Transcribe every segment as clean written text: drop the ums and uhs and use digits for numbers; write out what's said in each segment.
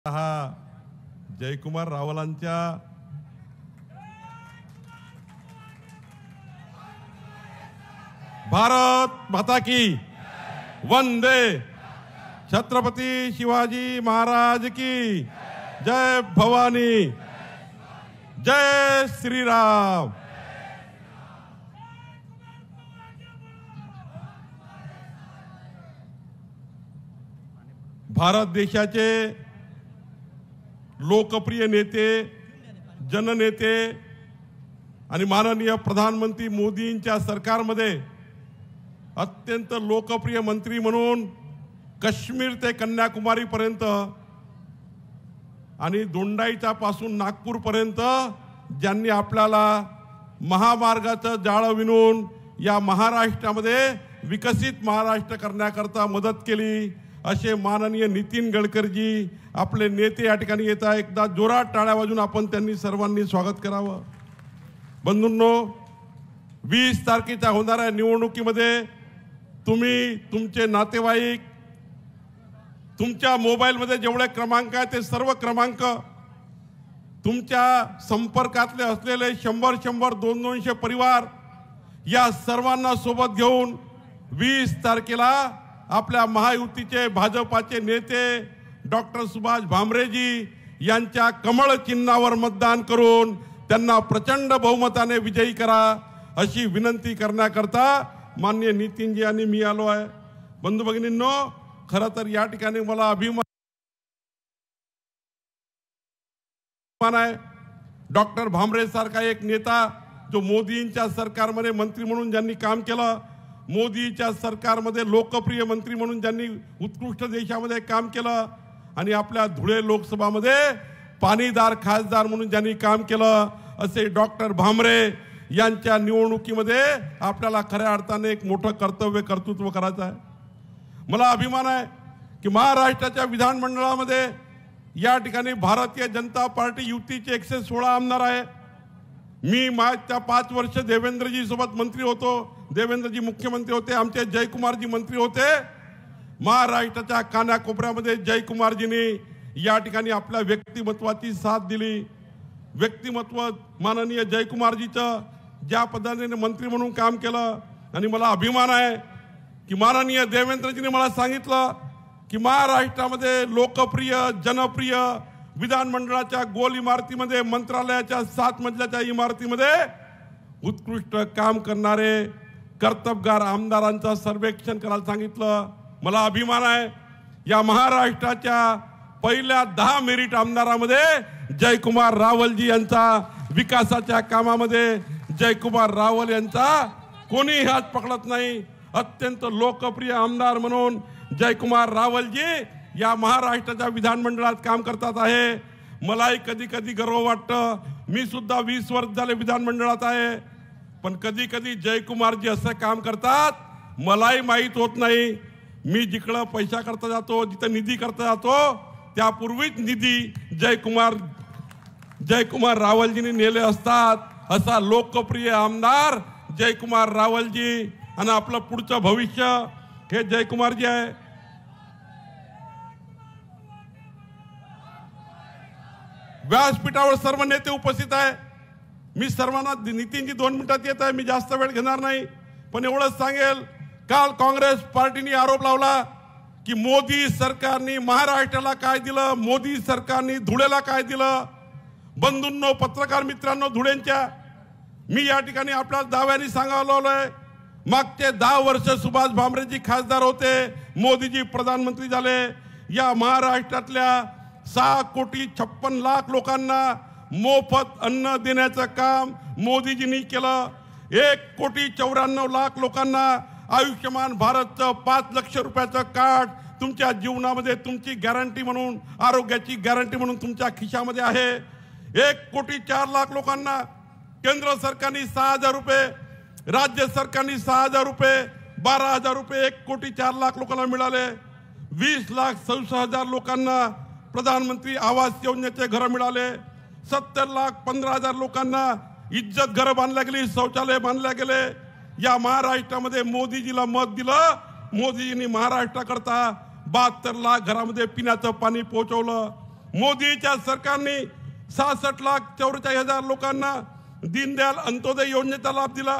हा जयकुमार रावलांच्या भारत माता की वंदे छत्रपती शिवाजी महाराज की जय भवानी जय श्रीराम। भारत देशाचे लोकप्रिय नेते जननेते आणि माननीय प्रधानमंत्री मोदींच्या सरकारमध्ये अत्यंत लोकप्रिय मंत्री म्हणून काश्मीर ते कन्याकुमारी पर्यंत आणि दोंडाईचा पासून नागपूर पर्यंत ज्यांनी आपल्याला महामार्गाचं जाळं विणून या महाराष्ट्रामध्ये विकसित महाराष्ट्र करण्याकरता मदत केली असे माननीय नितीन गडकरीजी आपले नेते या ठिकाणी येत आहे। एकदा जोरात टाळ्या वाजून आपण त्यांनी सर्वांनी स्वागत करावं। बंधूंनो, 20 तारखेच्या होणाऱ्या निवडणुकीमध्ये तुम्ही तुमचे नातेवाईक तुमच्या मोबाईलमध्ये जेवढे क्रमांक आहेत ते सर्व क्रमांक तुमच्या संपर्कातले असलेले 100-100 200 परिवार या सर्वांना सोबत घेऊन 20 तारखेला आपल्या महायुतीचे भाजपाचे नेते डॉक्टर सुभाष भामरेजी यांच्या कमळ चिन्हावर मतदान करून त्यांना प्रचंड बहुमताने विजयी करा अशी विनंती करण्याकरता माननीय नितीनजी आणि मी आलो आहे। बंधू भगिनींनो, खरं तर या ठिकाणी मला अभिमान आहे। डॉक्टर भामरे सारखा एक नेता जो मोदींच्या सरकारमध्ये मंत्री म्हणून ज्यांनी काम केलं, मोदीच्या सरकारमध्ये लोकप्रिय मंत्री म्हणून ज्यांनी उत्कृष्ट देशामध्ये काम केलं आणि आपल्या धुळे लोकसभामध्ये पाणीदार खासदार म्हणून ज्यांनी काम केलं असे डॉक्टर भामरे यांच्या निवडणुकीमध्ये आपल्याला खऱ्या अर्थाने एक मोठं कर्तृत्व करायचं आहे। मला अभिमान आहे की महाराष्ट्राच्या विधानमंडळामध्ये या ठिकाणी भारतीय जनता पार्टी युतीचे 116 आमदार आहे। मी मागच्या 5 वर्ष देवेंद्रजी सोबत मंत्री होतो, देवेंद्रजी मुख्यमंत्री होते, आमचे जयकुमारजी मंत्री होते। महाराष्ट्राच्या कानाकोपऱ्यामध्ये जयकुमारजींनी या ठिकाणी आपल्या व्यक्तिमत्वाची साथ दिली। व्यक्तिमत्व माननीय जयकुमारजीचं ज्या पद्धतीने मंत्री म्हणून काम केलं आणि मला अभिमान आहे की माननीय देवेंद्रजींनी मला सांगितलं की महाराष्ट्रामध्ये लोकप्रिय जनप्रिय विधानमंडळाच्या गोल इमारतीमध्ये मंत्रालयाच्या 7 मजल्याच्या इमारतीमध्ये उत्कृष्ट काम करणारे कर्तबगार आमदारांचं सर्वेक्षण करायला सांगितलं। मला अभिमान आहे या महाराष्ट्राच्या पहिल्या 10 मेरिट आमदारांमध्ये जयकुमार रावलजी यांचा विकासाच्या कामामध्ये जयकुमार रावल यांचा कोणी हात पकडत नाही। अत्यंत लोकप्रिय आमदार म्हणून जयकुमार रावलजी या महाराष्ट्राच्या विधानमंडळात काम करतात आहे। मलाही कधी कधी गर्व वाटतं, मी सुद्धा 20 वर्ष झाले विधानमंडळात आहे, पण कधी कधी जयकुमारजी असं काम करतात मलाही माहीत होत नाही। मी जिकडं पैसा करता जातो, जिथं निधी करता जातो त्यापूर्वीच निधी जयकुमार रावलजींनी नेले असतात। असा लोकप्रिय आमदार जयकुमार रावलजी आणि आपलं पुढचं भविष्य हे जयकुमारजी आहे। व्यासपीठावर सर्व नेते उपस्थित आहे। मी सर्वांना नितीनजी 2 मिनिटात येत आहे, मी जास्त वेळ घेणार नाही, पण एवढंच सांगेल, काल काँग्रेस पार्टीने आरोप लावला की मोदी सरकारने महाराष्ट्राला काय दिलं, मोदी सरकारने धुळेला काय दिलं। बंधूंनो, पत्रकार मित्रांनो, धुळ्यांच्या मी या ठिकाणी आपल्या दाव्याने सांगायला मागचे 10 वर्ष सुभाष भामरेजी खासदार होते, मोदीजी प्रधानमंत्री झाले। या महाराष्ट्रातल्या 6,56,00,000 लोकांना मोफत अन्न देण्याचं काम मोदीजींनी केलं। 1,94,00,000 लोकांना आयुष्यमान भारतचं 5 लाख रुपयाचं कार्ड तुमच्या जीवनामध्ये तुमची गॅरंटी म्हणून, आरोग्याची गॅरंटी म्हणून तुमच्या खिशामध्ये आहे। 1,04,00,000 लोकांना केंद्र सरकारने 6,000 रुपये, राज्य सरकारने 6,000 रुपये, 12,000 रुपये 1,04,00,000 लोकांना मिळाले। 20,67,000 लोकांना प्रधानमंत्री आवास योजनेचे घर मिळाले। 70,15,000 लोकांना इज्जत घर बांधल्या गेली, शौचालय बांधल्या गेले। या महाराष्ट्रामध्ये मोदीजीला मत दिलं, मोदीजींनी महाराष्ट्राकरता 72 लाख घरामध्ये पिण्याचं पाणी पोहोचवलं। मोदीच्या सरकारने 66,44,000 लोकांना दीनदयाल अंत्योदय योजनेचा लाभ दिला.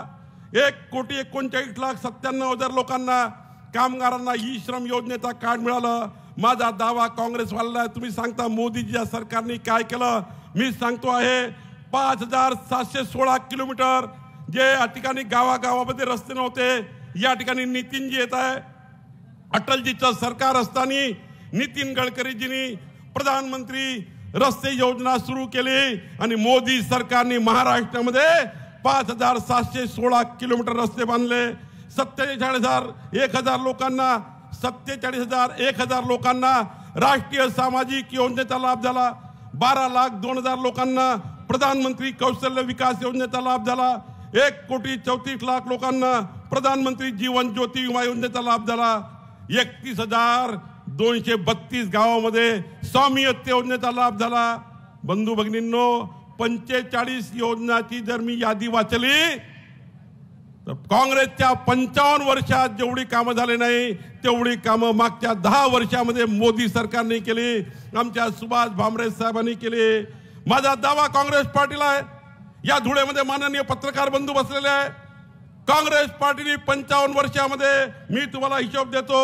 1,39,97,000 लोकांना, कामगारांना ई श्रम योजनेचा कार्ड मिळालं. माझा दावा काँग्रेसवाल्याला आहे. तुम्ही सांगता मोदीजीच्या सरकारने काय केलं. मी सांगतो आहे 5,716 किलोमीटर जे या ठिकाणी गावागावामध्ये रस्ते नव्हते, या ठिकाणी नितीनजी येत आहे. अटलजीचं सरकार असताना नितीन गडकरीजींनी प्रधानमंत्री रस्ते योजना सुरू केली आणि मोदी सरकारने महाराष्ट्रामध्ये 5,716 किलोमीटर रस्ते बांधले. 47,000 लोकांना 47,000 लोकांना राष्ट्रीय सामाजिक योजनेचा लाभ झाला. 12,02,000 लोकांना प्रधानमंत्री कौशल्य विकास योजनेचा लाभ झाला. 1,34,00,000 लोकांना प्रधानमंत्री जीवन ज्योती विमा योजनेचा लाभ झाला. 31,232 गावामध्ये स्वामित्व योजनेचा लाभ झाला. बंधू भगिनींनो, 45 योजनाची जर मी यादी वाचली तर काँग्रेसच्या 55 वर्षात जेवढी कामं झाले नाही तेवढी कामं मागच्या 10 वर्षामध्ये मोदी सरकारने केली, आमच्या सुभाष भामरे साहेबांनी केली. माझा दावा काँग्रेस पार्टीला आहे. या धुळेमध्ये माननीय पत्रकार बंधू बसलेले आहे. काँग्रेस पार्टीने 55 वर्षामध्ये मी तुम्हाला हिशोब देतो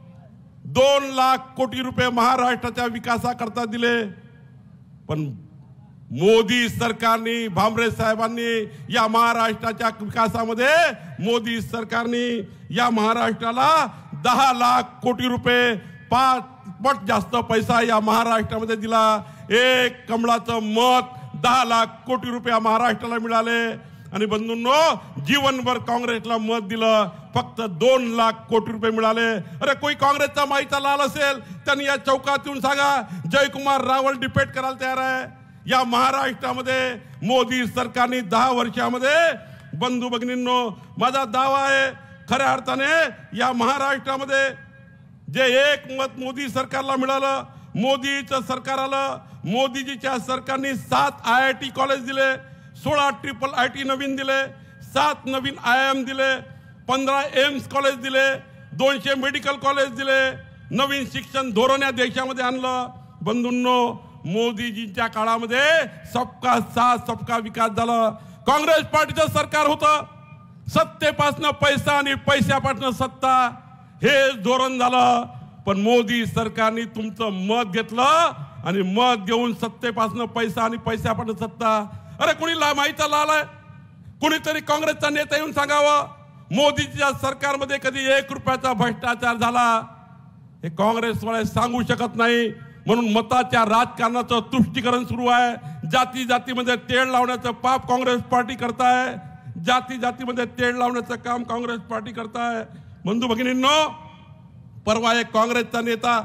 2 लाख कोटी रुपये महाराष्ट्राच्या विकासाकरता दिले. पण मोदी सरकारने, भामरे साहेबांनी या महाराष्ट्राच्या विकासामध्ये, मोदी सरकारने या महाराष्ट्राला 10 लाख कोटी रुपये, 5 पट जास्त पैसा या महाराष्ट्रामध्ये दिला. एक कमळाचं मत 10 लाख कोटी रुपये महाराष्ट्राला मिळाले. आणि बंधूंनो, जीवनभर काँग्रेसला मत दिलं, फक्त 2 लाख कोटी रुपये मिळाले. अरे कोई काँग्रेसचा माईचा लाल असेल त्यांनी या चौकात येऊन सांगा, जयकुमार रावल डिबेट करायला तयार आहे. या महाराष्ट्रामध्ये मोदी सरकारने 10 वर्षामध्ये, बंधू भगिनींनो, माझा दावा आहे खऱ्या अर्थाने या महाराष्ट्रामध्ये जे एक मत मोदी सरकारला मिळालं, मोदीचं सरकार आलं. मोदीजीच्या सरकारने 7 IIT कॉलेज दिले, 16 ट्रिपल IIT नवीन दिले, 7 नवीन IIM दिले, 15 एम्स कॉलेज दिले, 200 मेडिकल कॉलेज दिले, नवीन शिक्षण धोरण या देशामध्ये आणलं. बंधूंनो, मोदीजींच्या काळामध्ये सबका साथ सबका विकास झाला. काँग्रेस पार्टीचं सरकार होतं, सत्तेपासून पैसा आणि पैशापासून सत्ता हे धोरण झालं. पण मोदी सरकारने तुमचं मत घेतलं आणि मत घेऊन सत्तेपासून पैसा आणि पैशापासून सत्ता. अरे कोणी माहिती लाल आहे, कोणीतरी काँग्रेसचा नेता येऊन सांगावं मोदीच्या सरकारमध्ये कधी 1 रुपयाचा भ्रष्टाचार झाला. हे काँग्रेसवाले सांगू शकत नाही. म्हणून मताच्या राजकारणाचं तुष्टीकरण सुरू आहे. जाती जातीमध्ये तेढ लावण्याचं पाप काँग्रेस पार्टी करताय. जाती जातीमध्ये तेढ लावण्याचं काम काँग्रेस पार्टी करताय. बंधू भगिनींनो, परवा एक काँग्रेसचा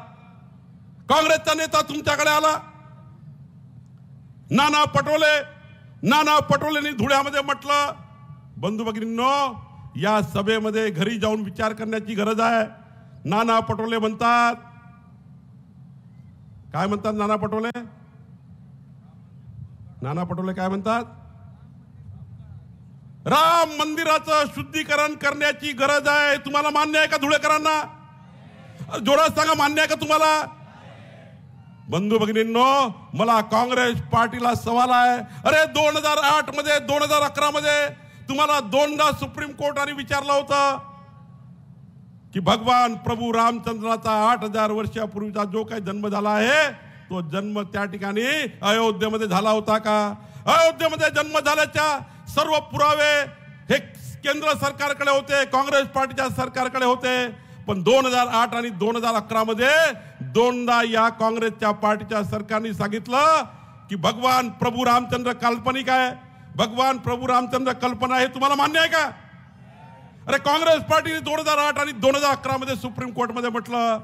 नेता तुमच्याकडे आला, नाना पटोलेंनी धुळ्यामध्ये म्हटलं, बंधू भगिनींनो, या सभेमध्ये घरी जाऊन विचार करण्याची गरज आहे. नाना पटोले म्हणतात, काय म्हणतात नाना पटोले काय म्हणतात? राम मंदिराचं शुद्धीकरण करण्याची गरज आहे. तुम्हाला मान्य आहे का धुळेकरांना? जोरात सांगा, मान्य आहे का तुम्हाला? बंधू भगिनींनो, मला काँग्रेस पार्टीला सवाल आहे. अरे 2008 मध्ये, 2011 मध्ये तुम्हाला 2दा सुप्रीम कोर्टाने विचारलं होतं की भगवान प्रभू रामचंद्राचा 8,000 वर्षापूर्वीचा जो काही जन्म झाला आहे तो जन्म त्या ठिकाणी अयोध्येमध्ये झाला होता का? अयोध्येमध्ये जन्म झाल्याच्या सर्व पुरावे हे केंद्र सरकारकडे होते, काँग्रेस पार्टीच्या सरकारकडे होते. पण 2008 आणि 2011 मध्ये 2दा या काँग्रेसच्या पार्टीच्या सरकारने सांगितलं की भगवान प्रभू रामचंद्र काल्पनिक आहे. भगवान प्रभू रामचंद्र कल्पना आहे. तुम्हाला मान्य आहे का? अरे काँग्रेस पार्टीने 2008 आणि 2011 मध्ये सुप्रीम कोर्टमध्ये म्हटलं.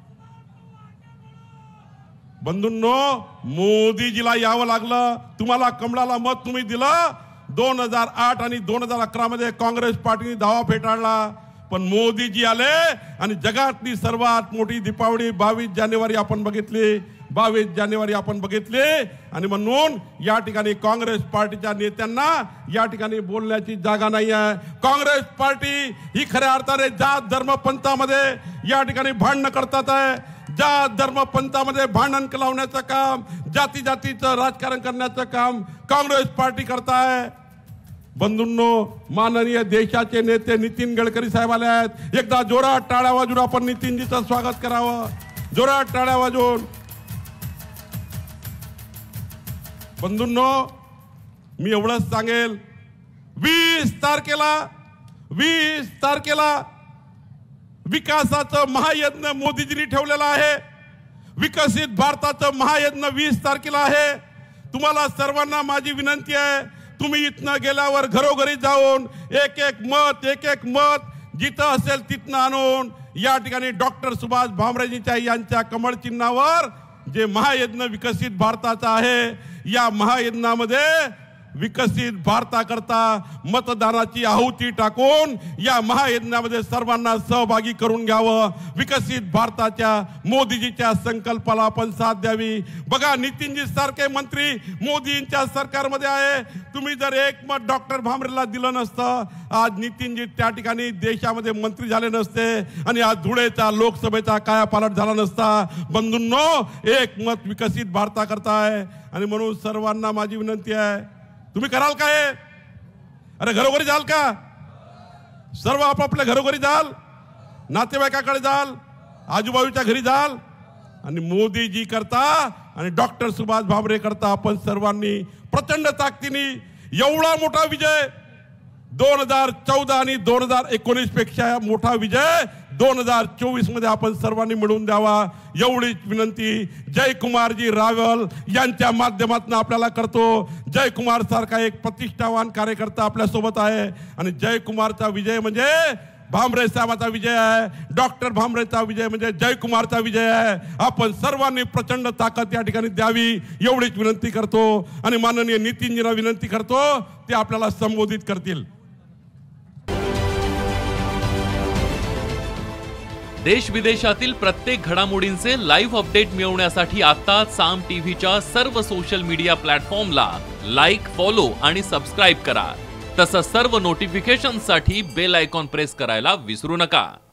बंधूंनो, मोदीजीला यावं लागलं. तुम्हाला कमळाला मत तुम्ही दिलं. 2008 आणि 2011 मध्ये काँग्रेस पार्टीने दावा फेटाळला. पण मोदीजी आले आणि जगातली सर्वात मोठी दीपावली 22 जानेवारी आपण बघितली. 22 जानेवारी आपण बघितले. आणि म्हणून या ठिकाणी काँग्रेस पार्टीच्या नेत्यांना या ठिकाणी बोलण्याची जागा नाही आहे. काँग्रेस पार्टी ही खऱ्या अर्थाने जात धर्म पंथामध्ये या ठिकाणी भांडण करतात आहे. जात धर्म पंथामध्ये भांडण लावण्याचं काम, जाती जातीचं राजकारण करण्याचं काम काँग्रेस पार्टी करताय। बंधूंनो, माननीय देशाचे नेते नितीन गडकरी साहेब आले आहेत। एकदा जोरात टाळ्या वाजवून आपण नितीनजीचं स्वागत करावं, जोरात टाळ्या वाजवून। बंधूंनो, मी एवढंच सांगेल, 20 तारखेला विकासाचं महायज्ञ मोदीजींनी ठेवलेला आहे। विकसित भारताचं महायज्ञ 20 तारखेला आहे। तुम्हाला सर्वांना माझी विनंती आहे, तुम्ही इथनं गेल्यावर घरोघरी जाऊन एक एक मत जिथं असेल तिथनं आणून या ठिकाणी डॉक्टर सुभाष भामरेजींच्या यांच्या कमळ चिन्हावर जे महायज्ञ विकसित भारताचा आहे, या महायज्ञामध्ये विकसित भारताकरता मतदानाची आहुती टाकून या महायज्ञामध्ये सर्वांना सहभागी करून घ्यावं। विकसित भारताच्या मोदीजीच्या संकल्पाला आपण साथ द्यावी। बघा, नितीनजी सारखे मंत्री मोदींच्या सरकारमध्ये आहे। तुम्ही जर एक मत डॉक्टर भामरेला दिलं नसतं, आज नितीनजी त्या ठिकाणी देशामध्ये मंत्री झाले नसते आणि आज धुळेचा लोकसभेचा कायापालट झाला नसता। बंधूंनो, एक मत विकसित भारताकरता आहे आणि म्हणून सर्वांना माझी विनंती आहे, तुम्ही कराल काय? अरे घरोघरी जाल का? सर्व आपापल्या घरोघरी जाल, नातेवाईकाकडे जाल, आजूबाजूच्या घरी जाल आणि मोदीजी करता आणि डॉक्टर सुभाष भामरे करता आपण सर्वांनी प्रचंड ताकदीने एवढा मोठा विजय 2014 आणि 2019 पेक्षा मोठा विजय 2024 मध्ये आपण सर्वांनी मिळवून द्यावा, एवढीच विनंती जयकुमारजी रावल यांच्या माध्यमातून आपल्याला करतो। जयकुमार सारखा एक प्रतिष्ठावान कार्यकर्ता आपल्या सोबत आहे आणि जयकुमारचा विजय म्हणजे भामरे साहेबांचा विजय आहे, डॉक्टर भामरेचा विजय म्हणजे जयकुमारचा विजय आहे। आपण सर्वांनी प्रचंड ताकद या ठिकाणी द्यावी, एवढीच विनंती करतो आणि माननीय नितीनजींना विनंती करतो, ते आपल्याला संबोधित करतील। देश विदेशातील प्रत्येक घडामोडींचे लाईव्ह अपडेट मिळवण्यासाठी आता साम टीव्हीच्या सर्व सोशल मीडिया प्लॅटफॉर्मला लाईक, फॉलो आणि सबस्क्राईब करा। तसंच सर्व नोटिफिकेशनसाठी बेल आयकॉन प्रेस करायला विसरू नका।